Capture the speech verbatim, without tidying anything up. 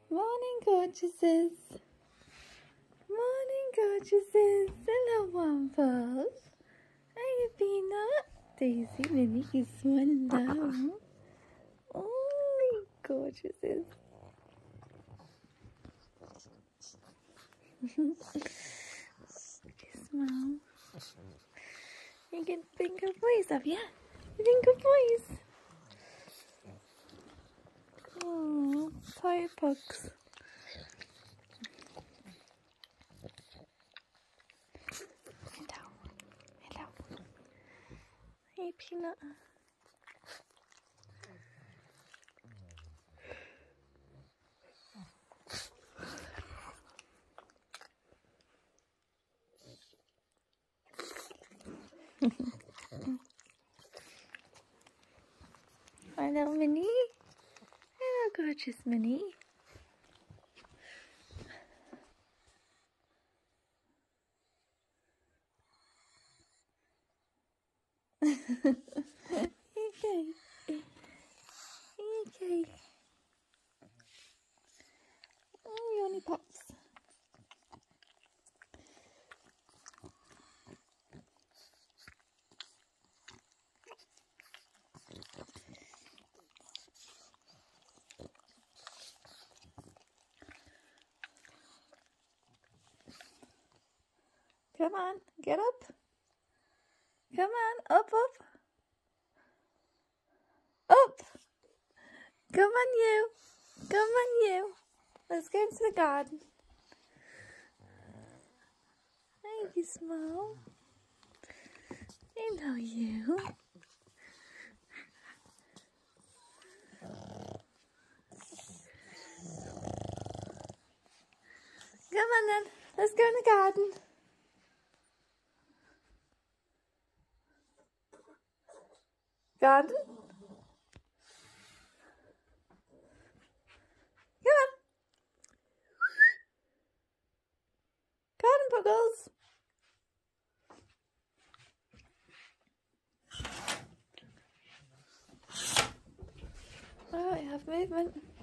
Morning, gorgeouses. Morning, gorgeouses. Hello, Wampus. Hey, Peanut. Daisy, Lily, kiss one down. Oh, gorgeouses. Kiss Mom. You can bring good boys up, yeah? You bring good boys. Oh, tired pugs. Hello. Hello. Hey, Peanut. Hello, Minnie. Hello, gorgeous Minnie. Okay. Okay. Oh, yawny pops. Come on, get up. Come on, up, up. Up. Come on, you. Come on, you. Let's go into the garden. Thank you, Small. Hello, you. Come on, then. Let's go in the garden. Garden? Come on. Garden puggles. Oh, I have movement.